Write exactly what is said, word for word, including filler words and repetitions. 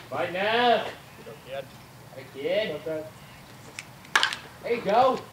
Right now. Good, kid. Hey, kid. Okay. There you go.